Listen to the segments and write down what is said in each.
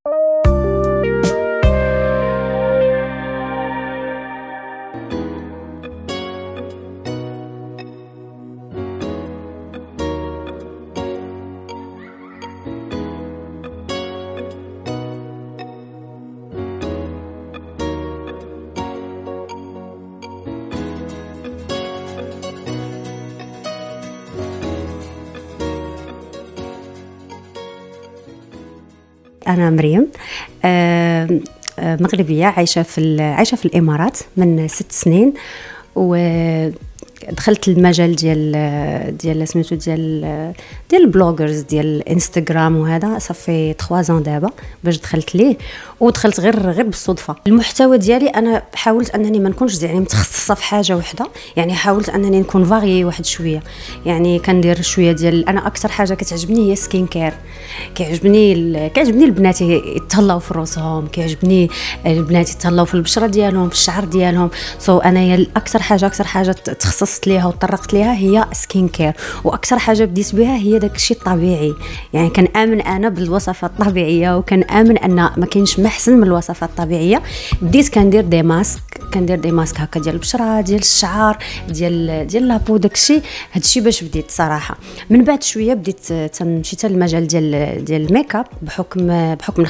أنا مريم، مغربية عايشة في الإمارات من 6 سنين، ودخلت المجال ديال سميتو ديال البلوغرز ديال الانستغرام، وهذا صافي 3 ans دابا باش دخلت ليه، ودخلت غير بالصدفه. المحتوى ديالي انا حاولت انني ما نكونش يعني متخصصه في حاجه واحده، يعني حاولت انني نكون فاريي واحد شويه، يعني كندير شويه ديال، انا اكثر حاجه كتعجبني هي سكين كير. كيعجبني البنات يتهلاو في راسهم، كيعجبني البنات يتهلاو في البشره ديالهم، في الشعر ديالهم. انا اكثر حاجه تخصصت ليها وطرقت ليها هي سكين كير، واكثر حاجه بديت بها هي داك الشيء الطبيعي. يعني كنآمن انا بالوصفات الطبيعيه، وكنآمن ان ما كاينش محسن من الوصفات الطبيعيه. بديت كندير دي ماسك هكا ديال البشره، ديال الشعر، ديال لابو، داكشي هادشي باش بديت صراحه. من بعد شويه بديت تمشي للمجال ديال الميك اب، بحكم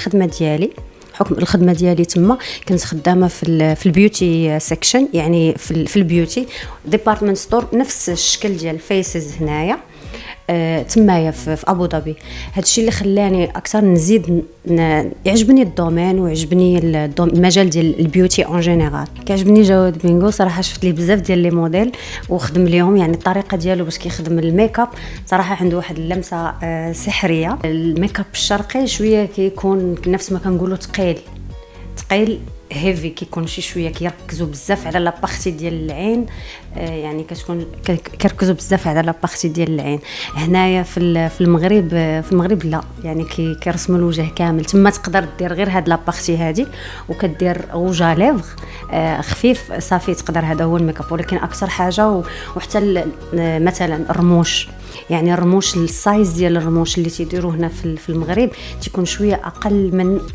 الخدمه ديالي تما كنت خدامه في البيوتي سيكشن، يعني في البيوتي ديبارتمنت ستور، نفس الشكل ديال فيسز هنايا تمايا في ابو ظبي. هادشي اللي خلاني اكثر نزيد يعجبني الدومين، ويعجبني المجال ديال البيوتي اون جينيرال. كيعجبني جواد بينغو صراحه، شفت ليه بزاف ديال لي موديل وخدم ليهم، يعني الطريقه ديالو باش كيخدم الميك اب صراحه عنده واحد اللمسه سحريه. الميك اب الشرقي شويه كيكون نفس ما كنقولوا ثقيل هيفي، كيكون شي شويه كيركزوا بزاف على لا بارتي ديال العين، يعني كتكون كيركزوا بزاف على لا بارتي ديال العين. هنايا في المغرب لا، يعني كيرسموا الوجه كامل. تما تقدر دير غير هاد لا بارتي هادي، وكدير روجا ليفغ خفيف صافي، تقدر هذا هو الميك اب. ولكن اكثر حاجه وحتى مثلا الرموش، يعني الرموش، السايز ديال الرموش اللي تيديروا هنا في المغرب تيكون شويه اقل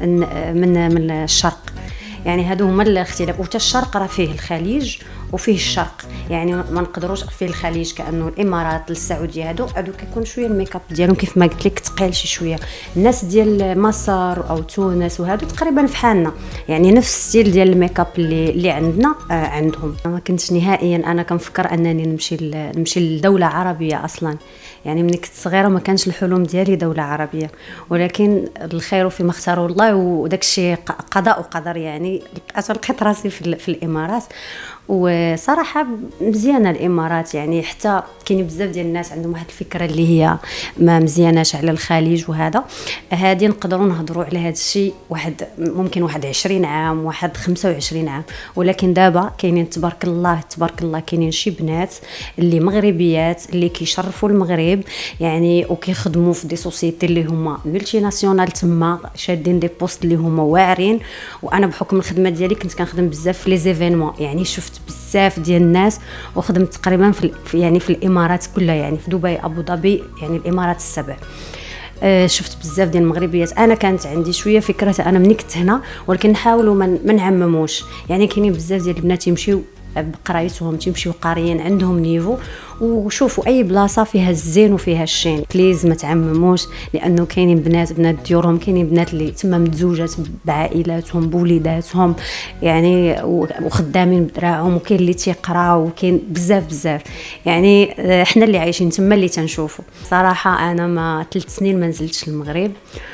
من الشرق، يعني هادو هما الاختلاف. وحتى الشرق راه فيه الخليج وفيه الشرق، يعني ما نقدروش فيه الخليج كانه الامارات السعوديه، هادو كيكون شويه الميك اب ديالهم كيف ما قلت لك ثقيل شي شويه. الناس ديال مصر او تونس وهادو تقريبا فحالنا، يعني نفس الستيل ديال الميك اب اللي عندنا عندهم. ما كنتش نهائيا انا كنفكر انني نمشي لدوله عربيه اصلا، يعني ملي كنت صغيره ما كانش الحلم ديالي دوله عربيه، ولكن الخير فيما اختاره الله، وداك الشيء قضاء وقدر. يعني لقيت راسي في الامارات، وصراحه مزيانه الامارات. يعني حتى كاين بزاف ديال الناس عندهم واحد الفكره اللي هي ما مزياناش على الخليج، وهذا هادي نقدروا نهضروا على هذا الشيء ممكن واحد 20 عام، واحد 25 عام. ولكن دابا كاينين تبارك الله كاينين شي بنات اللي مغربيات اللي كيشرفوا المغرب، يعني وكيخدموا في دي سوسيتي اللي هما ملتي ناسيونال، تما شادين دي بوست اللي هما واعرين. وانا بحكم الخدمه ديالي كنت كنخدم بزاف في لي زيفينمون، يعني شفت بزاف ديال الناس، وخدمت تقريبا في الامارات كلها، يعني في دبي، ابو ظبي، يعني الامارات السبع. شفت بزاف ديال المغربيات. انا كانت عندي شويه فكره انا ملي كنت هنا، ولكن نحاولوا ما نعمموش. يعني كاينين بزاف ديال البنات يمشيو بقرايتهم، تيمشيو قاريين عندهم نيفو، وشوفوا اي بلاصه فيها الزين وفيها الشين. بليز ما تعمموش، لانه كاينين بنات ديورهم، كاينين بنات اللي تما متزوجات بعائلاتهم بوليداتهم، يعني وخدامين بدراعهم، وكاين اللي تيقراو، وكاين بزاف. يعني احنا اللي عايشين تما اللي تنشوفوا. صراحه انا ما 3 سنين ما نزلتش المغرب،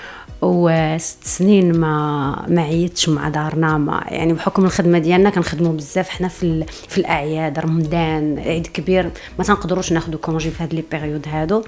و6 سنين ما عيطتش مع دارنا. ما يعني بحكم الخدمه ديالنا كنخدموا بزاف حنا في الاعياد، رمضان، عيد كبير، ما تنقدروش ناخذوا كونجي في هاد لي بيريود هادو.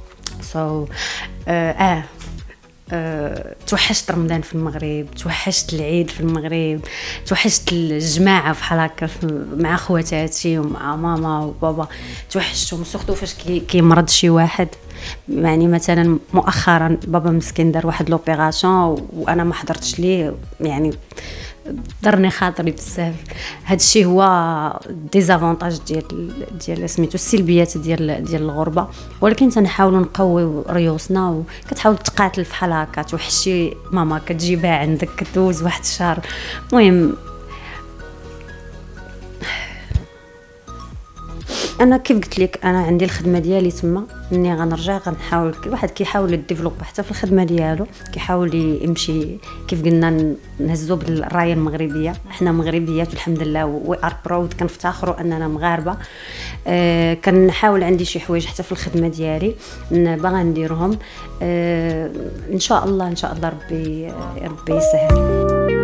توحشت رمضان في المغرب، توحشت العيد في المغرب، توحشت الجماعه بحال هكا مع خواتاتي ومع ماما وبابا، توحشتهم سورتو فاش كيمرض شي واحد. يعني مثلا مؤخرا بابا مسكين دار واحد لوبيراسيون وانا ما حضرتش ليه، يعني ضرني خاطري بزاف. هذا الشيء هو ديزافونتاج ديال سميتو السلبيات ديال الغربه، ولكن تنحاولوا نقويو ريوسنا، وكتحاول تقاتل فحال هكا، توحشي ماما كتجيبها عندك، كدوز واحد الشهر. المهم انا كيف قلت لك، انا عندي الخدمه ديالي تما، مني غنرجع غنحاول. كل واحد كيحاول يديفلوب حتى في الخدمه ديالو، كيحاول يمشي كيف قلنا نهزو بالرايه المغربيه. حنا مغربيات والحمد لله، وي ار براود، كنفتخروا اننا مغاربه. كنحاول عندي شي حوايج حتى في الخدمه ديالي باغا نديرهم. ان شاء الله ربي يسهل.